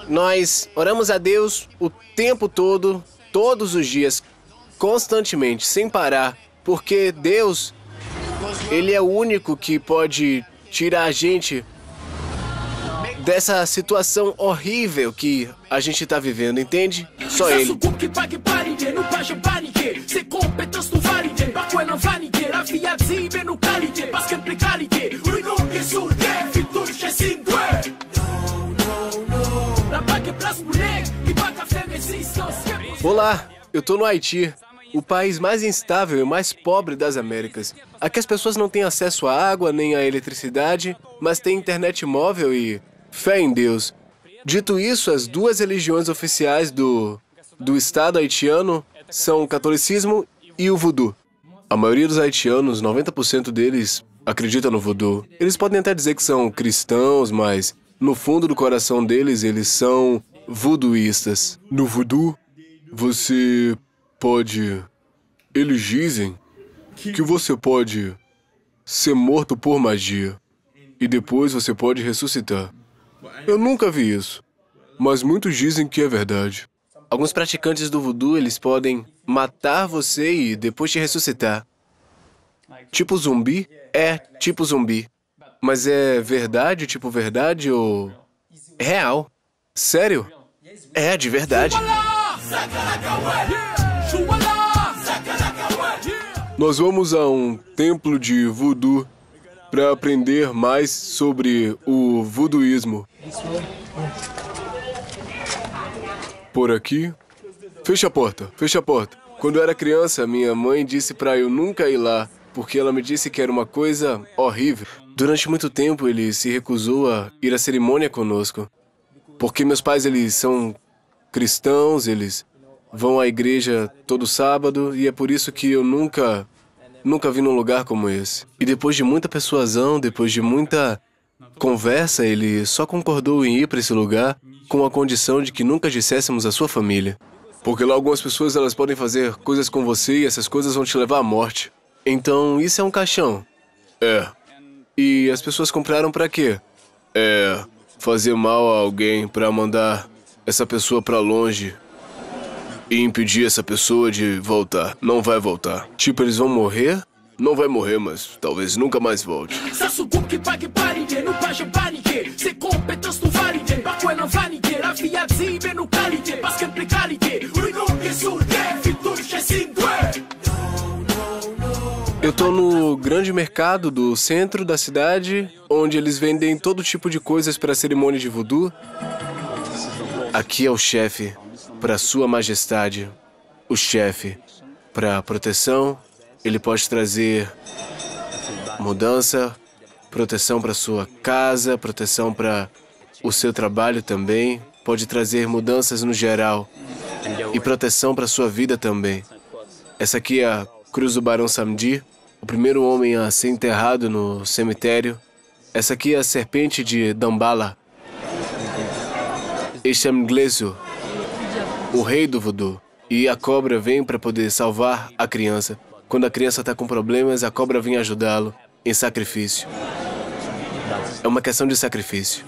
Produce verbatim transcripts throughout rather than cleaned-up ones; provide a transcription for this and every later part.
Nós oramos a Deus o tempo todo, todos os dias, constantemente, sem parar, porque Deus, Ele é o único que pode tirar a gente dessa situação horrível que a gente tá vivendo, entende? Só Ele. Olá, eu tô no Haiti, o país mais instável e mais pobre das Américas. Aqui as pessoas não têm acesso à água nem à eletricidade, mas têm internet móvel e fé em Deus. Dito isso, as duas religiões oficiais do, do Estado haitiano são o catolicismo e o voodoo. A maioria dos haitianos, noventa por cento deles, acredita no voodoo. Eles podem até dizer que são cristãos, mas no fundo do coração deles, eles são voodooístas. No voodoo, você pode... Eles dizem que você pode ser morto por magia e depois você pode ressuscitar. Eu nunca vi isso, mas muitos dizem que é verdade. Alguns praticantes do voodoo, eles podem matar você e depois te ressuscitar. Tipo zumbi? É, tipo zumbi. Mas é verdade, tipo verdade ou... real? Sério? É, de verdade. Nós vamos a um templo de voodoo para aprender mais sobre o voodooísmo. Por aqui. Fecha a porta, fecha a porta. Quando eu era criança, minha mãe disse para eu nunca ir lá, porque ela me disse que era uma coisa horrível. Durante muito tempo, ele se recusou a ir à cerimônia conosco. Porque meus pais, eles são cristãos, eles vão à igreja todo sábado, e é por isso que eu nunca... Nunca vi num lugar como esse. E depois de muita persuasão, depois de muita conversa, ele só concordou em ir para esse lugar com a condição de que nunca disséssemos à sua família. Porque lá algumas pessoas, elas podem fazer coisas com você e essas coisas vão te levar à morte. Então, isso é um caixão. É. E as pessoas compraram para quê? É, fazer mal a alguém para mandar essa pessoa para longe e impedir essa pessoa de voltar. Não vai voltar. Tipo, eles vão morrer? Não vai morrer, mas talvez nunca mais volte. Eu tô no grande mercado do centro da cidade, onde eles vendem todo tipo de coisas para a cerimônia de voodoo. Aqui é o chefe. Para Sua Majestade, o chefe, para proteção, ele pode trazer mudança, proteção para sua casa, proteção para o seu trabalho também, pode trazer mudanças no geral e proteção para sua vida também. Essa aqui é a Cruz do Barão Samedi, o primeiro homem a ser enterrado no cemitério. Essa aqui é a serpente de Dambala. Este é Mgleso, o rei do voodoo. E a cobra vem para poder salvar a criança. Quando a criança está com problemas, a cobra vem ajudá-lo em sacrifício. É uma questão de sacrifício.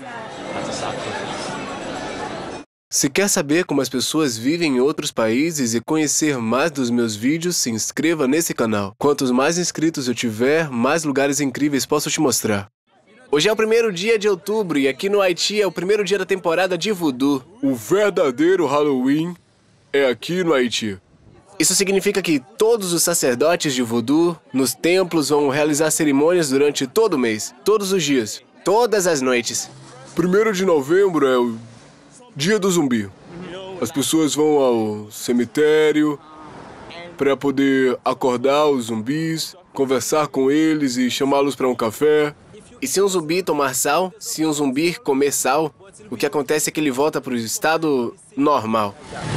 Se quer saber como as pessoas vivem em outros países e conhecer mais dos meus vídeos, se inscreva nesse canal. Quantos mais inscritos eu tiver, mais lugares incríveis posso te mostrar. Hoje é o primeiro dia de outubro e aqui no Haiti é o primeiro dia da temporada de voodoo. O verdadeiro Halloween é aqui no Haiti. Isso significa que todos os sacerdotes de voodoo nos templos vão realizar cerimônias durante todo o mês, todos os dias, todas as noites. Primeiro de novembro é o dia do zumbi. As pessoas vão ao cemitério para poder acordar os zumbis, conversar com eles e chamá-los para um café. E se um zumbi tomar sal, se um zumbi comer sal, o que acontece é que ele volta para o estado normal.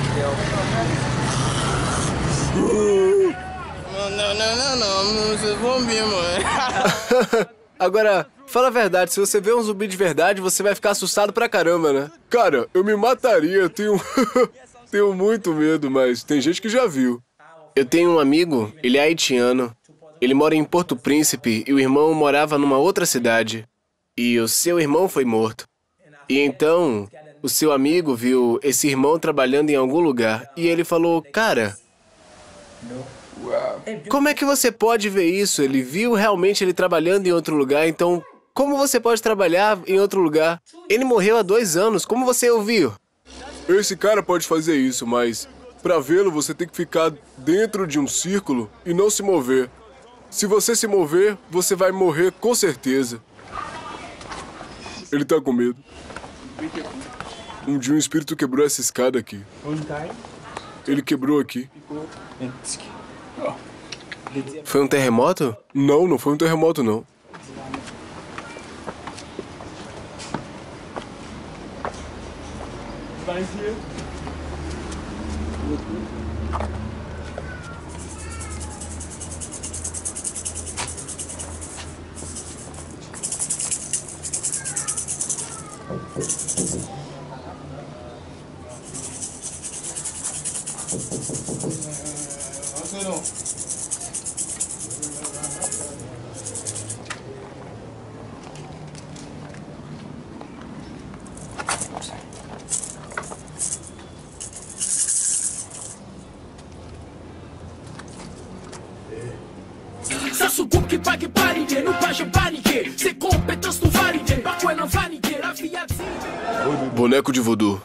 Não, não, não, não, não, vocês vão vir, mano. Agora, fala a verdade, se você vê um zumbi de verdade, você vai ficar assustado pra caramba, né? Cara, eu me mataria, tenho... tenho muito medo, mas tem gente que já viu. Eu tenho um amigo, ele é haitiano. Ele mora em Porto Príncipe e o irmão morava numa outra cidade. E o seu irmão foi morto. E então, o seu amigo viu esse irmão trabalhando em algum lugar e ele falou, cara, como é que você pode ver isso? Ele viu realmente ele trabalhando em outro lugar, então como você pode trabalhar em outro lugar? Ele morreu há dois anos, como você ouviu? Esse cara pode fazer isso, mas para vê-lo você tem que ficar dentro de um círculo e não se mover. Se você se mover, você vai morrer com certeza. Ele tá com medo. Um dia um espírito quebrou essa escada aqui. Ele quebrou aqui. Foi um terremoto? Não, não foi um terremoto, não. Boneco de voodoo.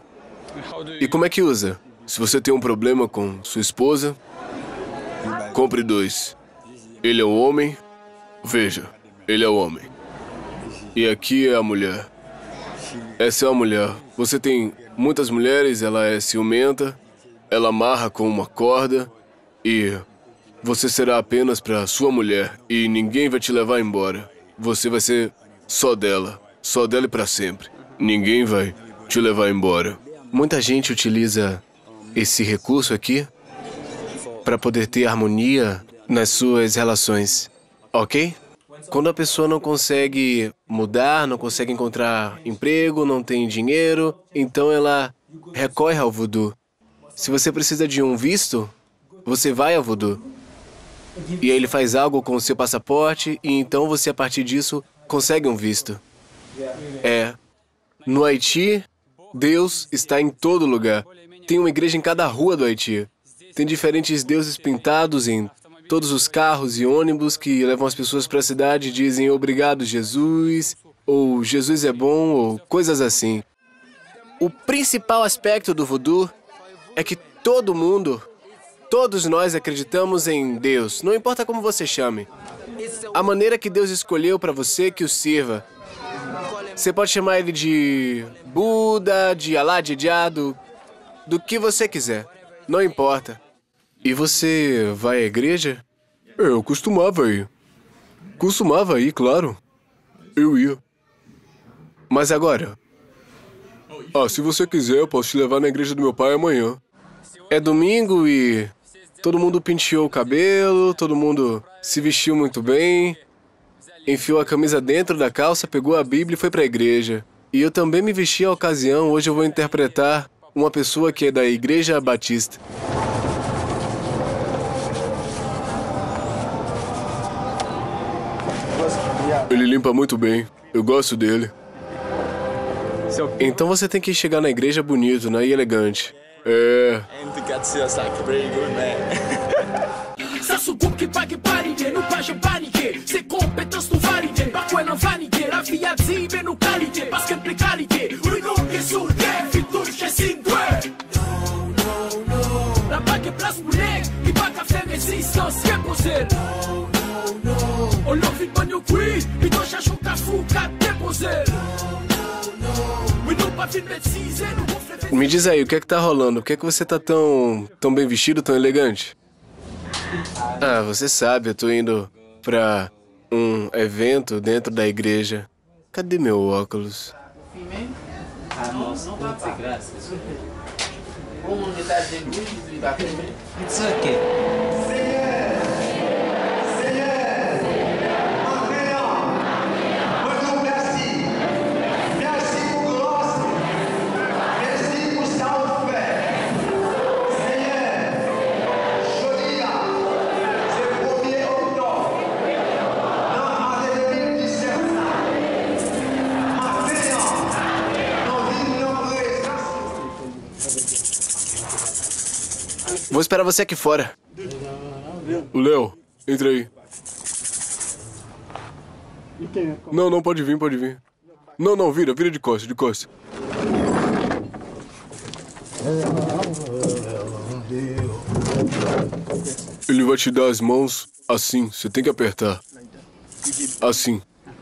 E como é que usa? Se você tem um problema com sua esposa, compre dois. Ele é um homem. Veja, ele é o homem. E aqui é a mulher. Essa é a mulher. Você tem muitas mulheres, ela é ciumenta, ela amarra com uma corda e você será apenas para sua mulher e ninguém vai te levar embora. Você vai ser só dela, só dela e para sempre. Ninguém vai te levar embora. Muita gente utiliza esse recurso aqui para poder ter harmonia nas suas relações, ok? Quando a pessoa não consegue mudar, não consegue encontrar emprego, não tem dinheiro, então ela recorre ao voodoo. Se você precisa de um visto, você vai ao voodoo. E aí ele faz algo com o seu passaporte e então você, a partir disso, consegue um visto. É. No Haiti, Deus está em todo lugar. Tem uma igreja em cada rua do Haiti. Tem diferentes deuses pintados em todos os carros e ônibus que levam as pessoas para a cidade e dizem obrigado, Jesus, ou Jesus é bom, ou coisas assim. O principal aspecto do voodoo é que todo mundo, todos nós acreditamos em Deus, não importa como você chame. A maneira que Deus escolheu para você que o sirva. Você pode chamar ele de Buda, de Alá, de Jah, do, do que você quiser. Não importa. E você vai à igreja? Eu costumava ir. Costumava ir, claro. Eu ia. Mas agora? Ah, se você quiser, eu posso te levar na igreja do meu pai amanhã. É domingo e todo mundo penteou o cabelo, todo mundo se vestiu muito bem, enfiou a camisa dentro da calça, pegou a Bíblia e foi para a igreja. E eu também me vesti à ocasião. Hoje eu vou interpretar uma pessoa que é da Igreja Batista. Ele limpa muito bem. Eu gosto dele. Então você tem que chegar na igreja bonito, né? E elegante. É... Me diz aí, o que é que tá rolando? Por que é que você tá tão, tão bem vestido, tão elegante? Ah, você sabe, eu tô indo pra um evento dentro da igreja. Cadê meu óculos? It's okay. Vou esperar você aqui fora. O Léo, entra aí. Não, não, pode vir, pode vir. Não, não, vira, vira de costas, de costas. Ele vai te dar as mãos assim, você tem que apertar. Assim.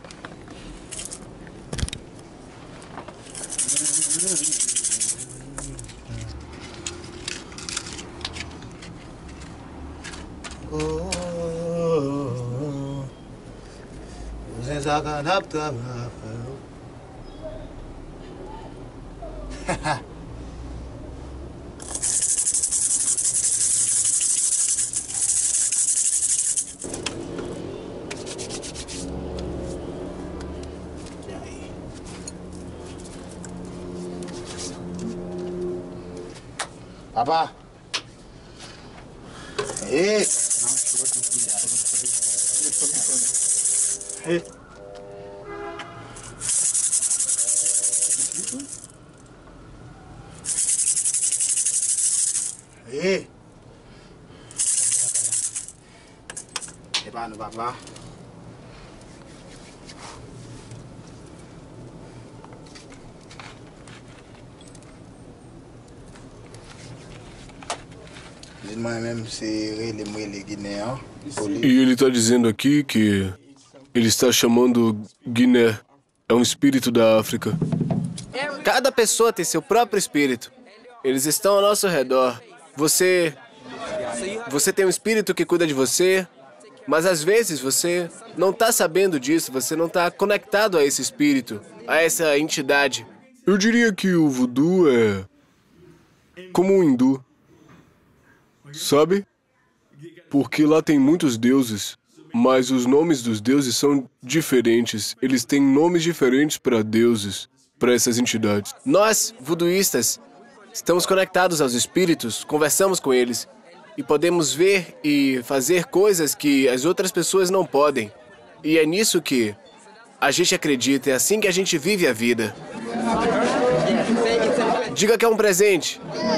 Papa. Hey. Hey. Hey. Paano, Papa? E ele está dizendo aqui que ele está chamando Guiné. É um espírito da África. Cada pessoa tem seu próprio espírito. Eles estão ao nosso redor. Você... Você tem um espírito que cuida de você, mas às vezes você não está sabendo disso, você não está conectado a esse espírito, a essa entidade. Eu diria que o voodoo é como um hindu. Sabe? Porque lá tem muitos deuses, mas os nomes dos deuses são diferentes. Eles têm nomes diferentes para deuses, para essas entidades. Nós, voodooístas, estamos conectados aos espíritos, conversamos com eles e podemos ver e fazer coisas que as outras pessoas não podem. E é nisso que a gente acredita, é assim que a gente vive a vida. Diga que é um presente.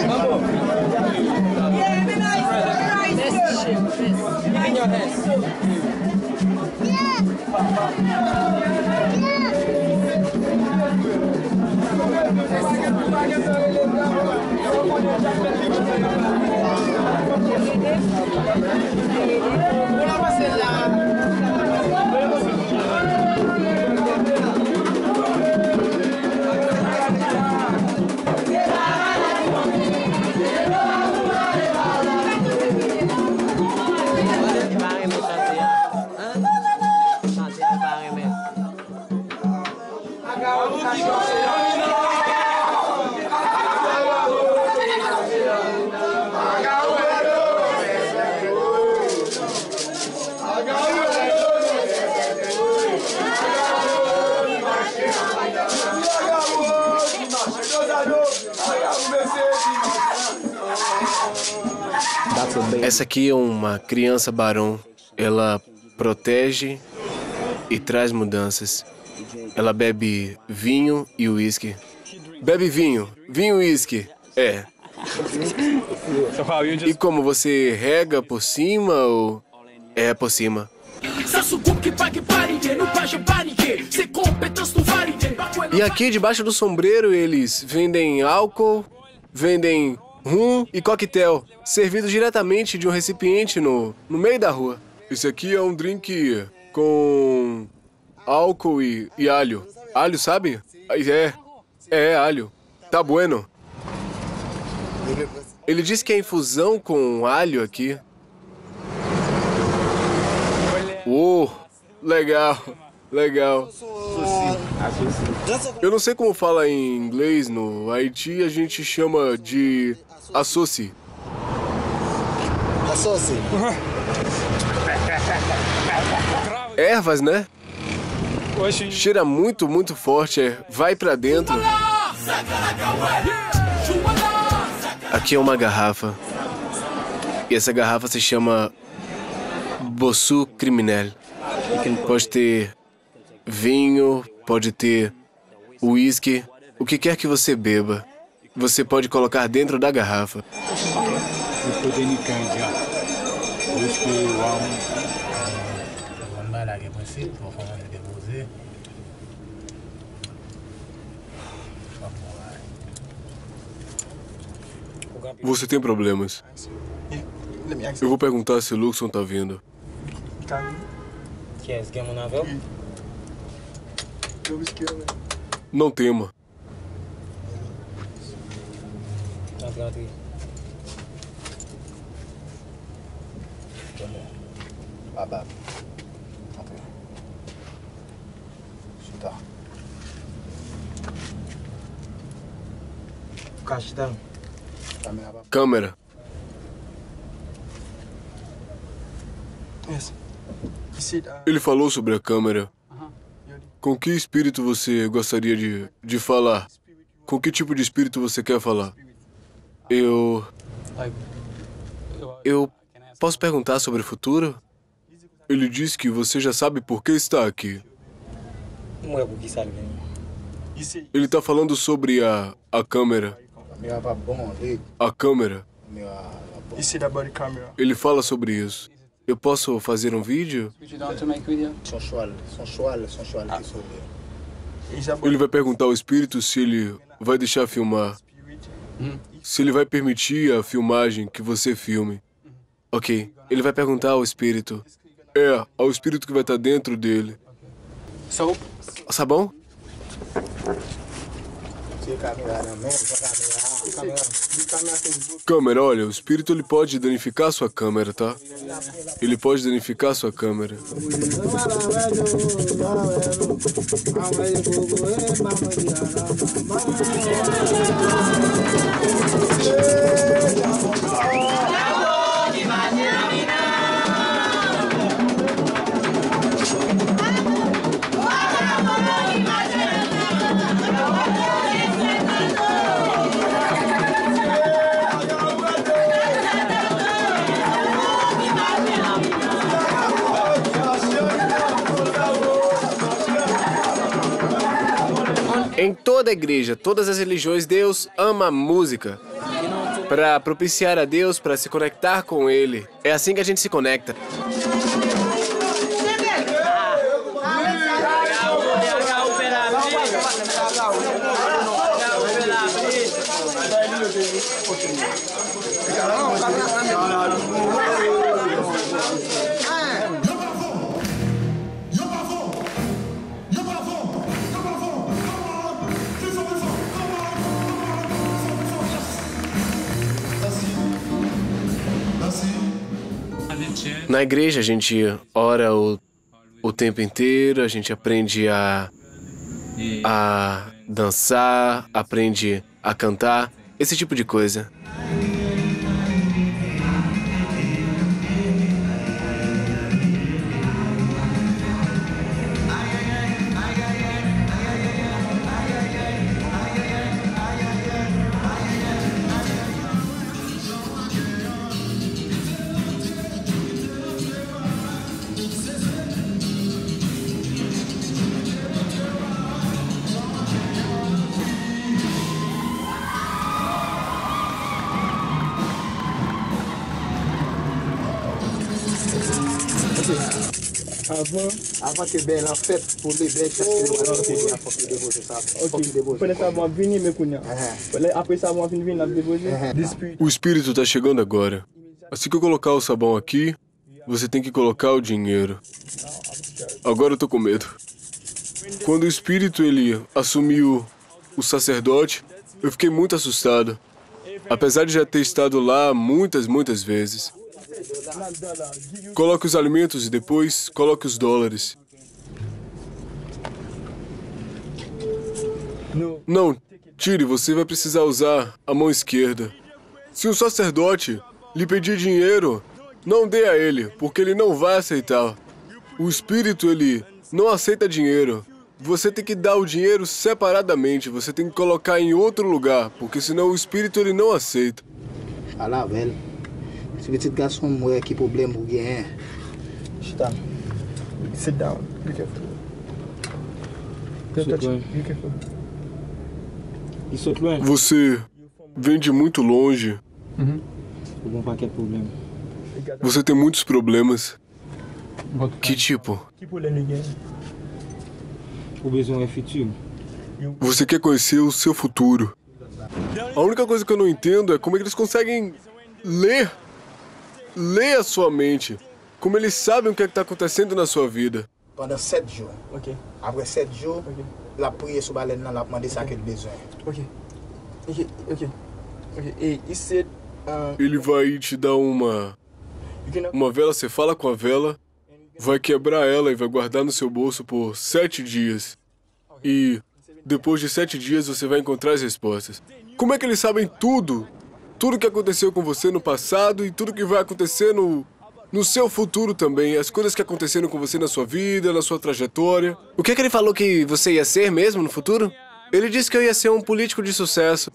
Essa aqui é uma criança barão. Ela protege e traz mudanças. Ela bebe vinho e uísque. Bebe vinho, vinho e uísque. É. E como você rega por cima ou... É por cima. E aqui debaixo do sombreiro eles vendem álcool, vendem rum e coquetel, servido diretamente de um recipiente no, no meio da rua. Esse aqui é um drink com álcool e, e alho. Alho, sabe? É, é alho. Tá bueno. Ele disse que é infusão com alho aqui. Oh, legal, legal. Eu não sei como fala em inglês. No Haiti a gente chama de associ. Associ. Ervas, né? Cheira muito, muito forte. É. Vai pra dentro. Aqui é uma garrafa. E essa garrafa se chama Bossu Criminel. Pode ter vinho, pode ter uísque, o que quer que você beba. Você pode colocar dentro da garrafa. Você tem problemas. Eu vou perguntar se o Luxon tá vindo. Não tema. Abba. Entrez. Chita. Cachita. Câmera. Yes. You see, uh, Ele falou sobre a câmera. Com que espírito você gostaria de, de falar? Com que tipo de espírito você quer falar? Eu... Eu posso perguntar sobre o futuro? Ele disse que você já sabe por que está aqui. Ele está falando sobre a, a câmera. A câmera. you see that body camera? Ele fala sobre isso. Eu posso fazer um vídeo? Sensual, sensual, sensual. Is that Ele body vai perguntar ao espírito se ele vai deixar filmar. spirit? Se ele vai permitir a filmagem que você filme. Ok. Ele vai perguntar ao espírito. É, ao espírito que vai estar dentro dele. So, Sabão? Câmera, olha, o espírito ele pode danificar sua câmera, tá? Ele pode danificar sua câmera. Em toda a igreja, todas as religiões, Deus ama a música. Para propiciar a Deus, para se conectar com Ele. É assim que a gente se conecta. Na igreja a gente ora o, o tempo inteiro, a gente aprende a, a dançar, aprende a cantar, esse tipo de coisa. avant, Avant que ben en fait pour les belles chaque fois faut que déposer ça. Faut que déposer. Quando essa vão vir, me cunha. Après ça vão vir na déposer. This spirit. O espírito está chegando agora. Assim que eu colocar o sabão aqui, você tem que colocar o dinheiro. Agora eu tô com medo. Quando o espírito ele assumiu o sacerdote, eu fiquei muito assustado. Apesar de já ter estado lá muitas, muitas vezes. Coloque os alimentos e depois coloque os dólares. Não, tire, você vai precisar usar a mão esquerda. Se o sacerdote lhe pedir dinheiro, não dê a ele, porque ele não vai aceitar. O espírito, ele não aceita dinheiro. Você tem que dar o dinheiro separadamente, você tem que colocar em outro lugar, porque senão o espírito ele não aceita. Fala, velho. Esse petit garçom moi que problème ou bien. Chita. Sit down. Be careful. Don't touch it. Be careful. Você vem de muito longe. Algum qualquer problema. Você tem muitos problemas. Que tipo? Que problema ninguém? O besoin é futuro. Você quer conhecer o seu futuro. A única coisa que eu não entendo é como é que eles conseguem ler. Ler a sua mente. Como eles sabem o que é está acontecendo na sua vida. Pendant sept jours. Ok. Après sept jours, Ok. la prière sur baleine, la demandé ça qu'il a besoin. Ok. Ok. Ok. Ok. E he said, uh, Ele vai te dar uma, you can uma vela, você fala com a vela, vai quebrar ela e vai guardar no seu bolso por sete dias. E depois de sete dias você vai encontrar as respostas. Como é que eles sabem tudo? Tudo que aconteceu com você no passado e tudo que vai acontecer no, no seu futuro também. As coisas que aconteceram com você na sua vida, na sua trajetória. O que é que ele falou que você ia ser mesmo no futuro? Ele disse que eu ia ser um político de sucesso.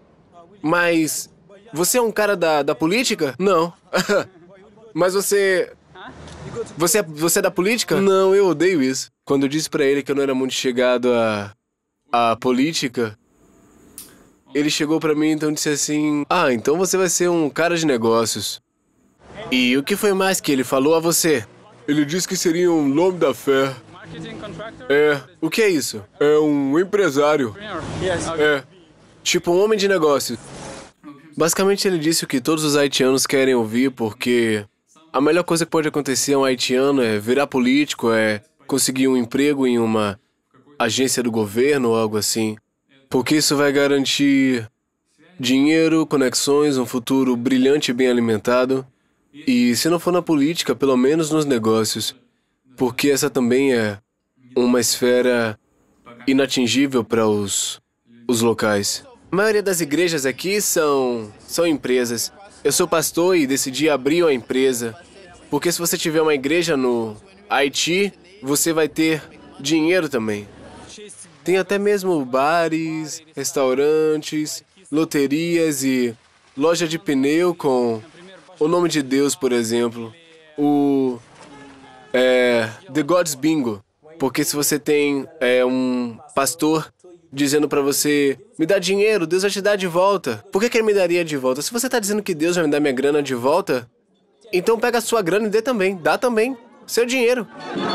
Mas você é um cara da, da política? Não. Mas você... Você é, você é da política? Não, eu odeio isso. Quando eu disse pra ele que eu não era muito chegado à, à política, ele chegou pra mim e então disse assim: ah, então você vai ser um cara de negócios. E o que foi mais que ele falou a você? Ele disse que seria um nome da fé. É, o que é isso? É um empresário. yes. É, tipo um homem de negócios. Basicamente ele disse o que todos os haitianos querem ouvir, porque a melhor coisa que pode acontecer a um haitiano é virar político, é conseguir um emprego em uma agência do governo ou algo assim. Porque isso vai garantir dinheiro, conexões, um futuro brilhante e bem alimentado. E se não for na política, pelo menos nos negócios. Porque essa também é uma esfera inatingível para os, os locais. A maioria das igrejas aqui são, são empresas. Eu sou pastor e decidi abrir uma empresa. Porque se você tiver uma igreja no Haiti, você vai ter dinheiro também. Tem até mesmo bares, restaurantes, loterias e loja de pneu com o nome de Deus, por exemplo. O... É... The God's Bingo. Porque se você tem é, um pastor dizendo pra você: me dá dinheiro, Deus vai te dar de volta. Por que que ele me daria de volta? Se você tá dizendo que Deus vai me dar minha grana de volta, então pega a sua grana e dê também. Dá também. Seu dinheiro.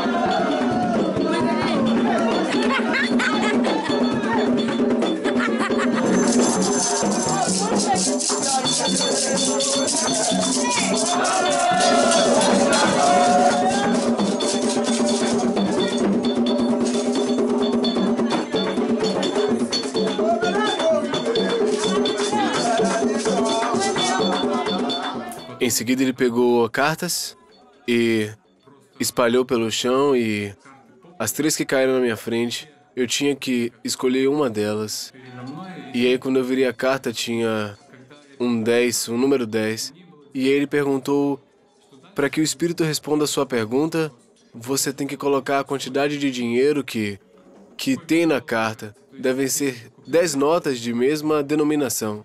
Em seguida ele pegou cartas e espalhou pelo chão e as três que caíram na minha frente, eu tinha que escolher uma delas. E aí quando eu virei a carta tinha um dez, um número dez. E aí ele perguntou: para que o Espírito responda a sua pergunta, você tem que colocar a quantidade de dinheiro que, que tem na carta. Devem ser dez notas de mesma denominação.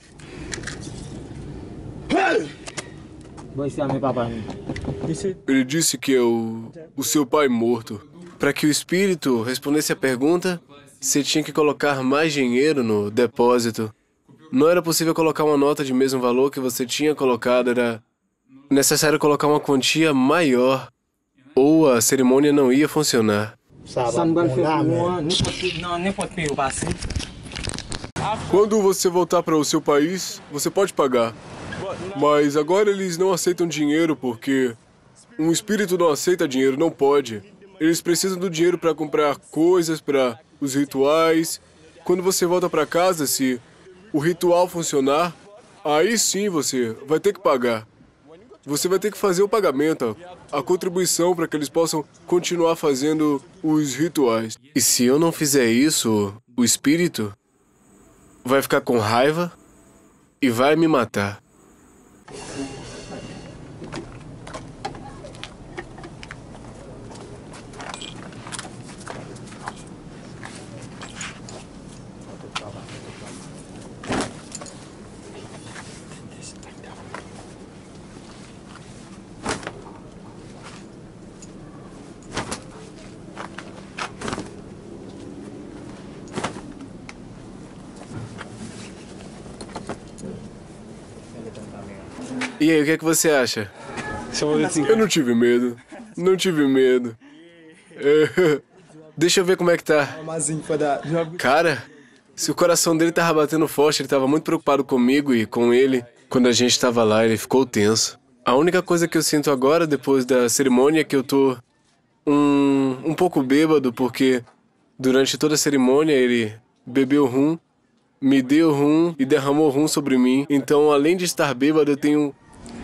Bom, esse é meu papai. He said, Ele disse que é o, o seu pai morto. Para que o Espírito respondesse a pergunta, você tinha que colocar mais dinheiro no depósito. Não era possível colocar uma nota de mesmo valor que você tinha colocado, era necessário colocar uma quantia maior, ou a cerimônia não ia funcionar. Ça Ça va não vai pour faire là, pour mais moi, n'importe não, n'importe pays eu passei. Quando você voltar para o seu país, você pode pagar. Mas agora eles não aceitam dinheiro porque um espírito não aceita dinheiro, não pode. Eles precisam do dinheiro para comprar coisas, para os rituais. Quando você volta para casa, se o ritual funcionar, aí sim você vai ter que pagar. Você vai ter que fazer o pagamento, a contribuição para que eles possam continuar fazendo os rituais. E se eu não fizer isso, o espírito vai ficar com raiva e vai me matar. E aí, o que é que você acha? Eu não tive medo. Não tive medo. É. Deixa eu ver como é que tá. Cara, se o coração dele tava batendo forte, ele tava muito preocupado comigo e com ele. Quando a gente tava lá, ele ficou tenso. A única coisa que eu sinto agora, depois da cerimônia, é que eu tô um, um pouco bêbado, porque durante toda a cerimônia ele bebeu rum, me deu rum e derramou rum sobre mim. Então, além de estar bêbado, eu tenho...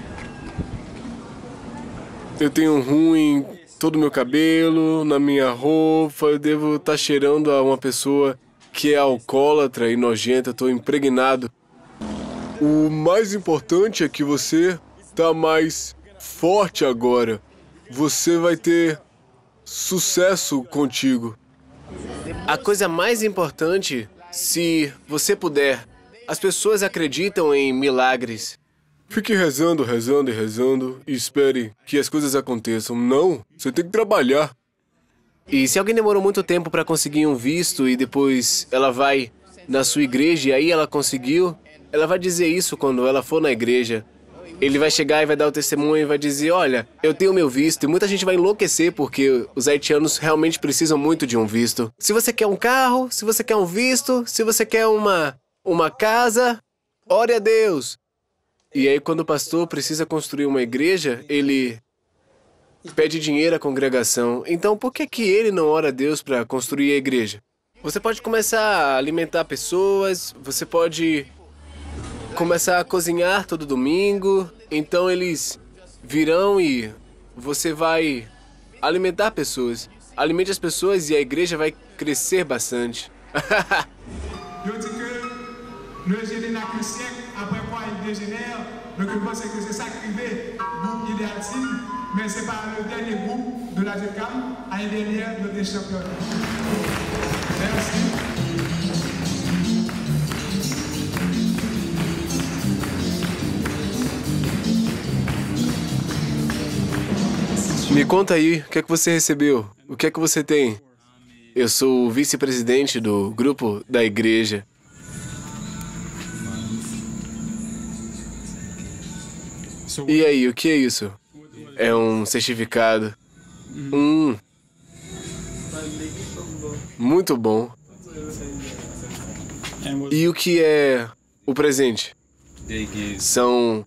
Eu tenho rum em todo o meu cabelo, na minha roupa. Eu devo estar cheirando a uma pessoa que é alcoólatra e nojenta. Eu tô impregnado. O mais importante é que você tá mais forte agora. Você vai ter sucesso contigo. A coisa mais importante, se você puder, as pessoas acreditam em milagres. Fique rezando, rezando e rezando e espere que as coisas aconteçam. Não, você tem que trabalhar. E se alguém demorou muito tempo para conseguir um visto e depois ela vai na sua igreja e aí ela conseguiu, ela vai dizer isso quando ela for na igreja. Ele vai chegar e vai dar o testemunho e vai dizer, olha, eu tenho meu visto. E muita gente vai enlouquecer porque os haitianos realmente precisam muito de um visto. Se você quer um carro, se você quer um visto, se você quer uma, uma casa, ore a Deus. E aí quando o pastor precisa construir uma igreja, ele pede dinheiro à congregação. Então por que que ele não ora a Deus para construir a igreja? Você pode começar a alimentar pessoas, você pode começar a cozinhar todo domingo, então eles virão e você vai alimentar pessoas. Alimente as pessoas e a igreja vai crescer bastante. Je dis que le général chrétien, après quoi il dégénère, donc je pense que c'est ça qui fait groupe idéal, mais ce n'est pas le dernier groupe de la G C A M, l'année dernière, notre championnat. Merci. Me conta aí, o que é que você recebeu? O que é que você tem? Eu sou o vice-presidente do grupo da igreja. E aí, o que é isso? É um certificado. Hum. Muito bom. E o que é o presente? São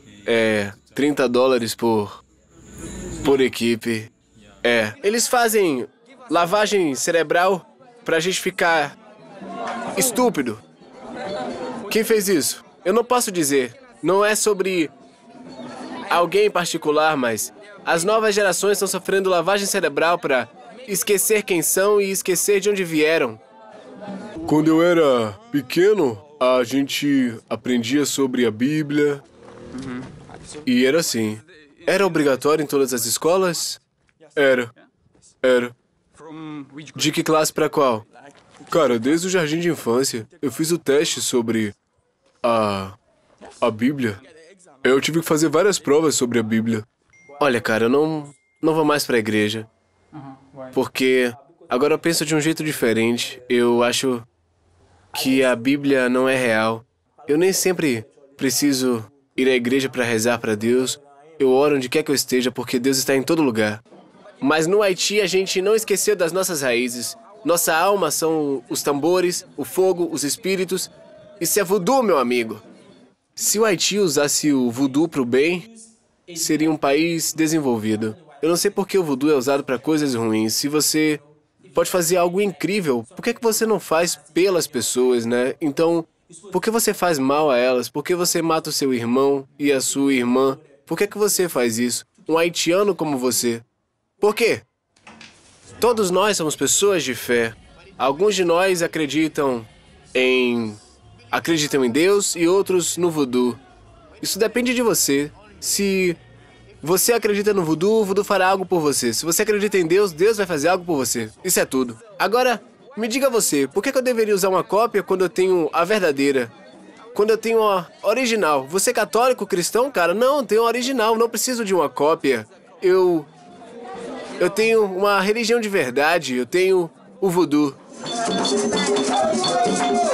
é, trinta dólares por, por equipe. É. Eles fazem lavagem cerebral pra gente ficar estúpido. Quem fez isso? Eu não posso dizer. Não é sobre alguém em particular, mas as novas gerações estão sofrendo lavagem cerebral pra esquecer quem são e esquecer de onde vieram. Quando eu era pequeno, a gente aprendia sobre a Bíblia. Uhum. E era assim. Era obrigatório em todas as escolas? Era. Era. De que classe pra qual? Cara, desde o jardim de infância, eu fiz o teste sobre a, a Bíblia. Eu tive que fazer várias provas sobre a Bíblia. Olha, cara, eu não, não vou mais pra igreja. Porque agora eu penso de um jeito diferente. Eu acho que a Bíblia não é real. Eu nem sempre preciso ir à igreja para rezar para Deus. Eu oro onde quer que eu esteja, porque Deus está em todo lugar. Mas no Haiti a gente não esqueceu das nossas raízes. Nossa alma são os tambores, o fogo, os espíritos. Isso é voodoo, meu amigo. Se o Haiti usasse o voodoo para o bem, seria um país desenvolvido. Eu não sei por que o voodoo é usado para coisas ruins. Se você pode fazer algo incrível, por que que você não faz pelas pessoas, né? Então, por que você faz mal a elas? Por que você mata o seu irmão e a sua irmã? Por que que você faz isso? Um haitiano como você. Por quê? Todos nós somos pessoas de fé. Alguns de nós acreditam em... acreditam em Deus e outros no voodoo. Isso depende de você. Se você acredita no voodoo, o voodoo fará algo por você. Se você acredita em Deus, Deus vai fazer algo por você. Isso é tudo. Agora, me diga você, por que que eu deveria usar uma cópia quando eu tenho a verdadeira? Quando eu tenho a original? Você é católico, cristão, cara? Não, eu tenho a original, não preciso de uma cópia. Eu... Eu tenho uma religião de verdade, eu tenho o voodoo.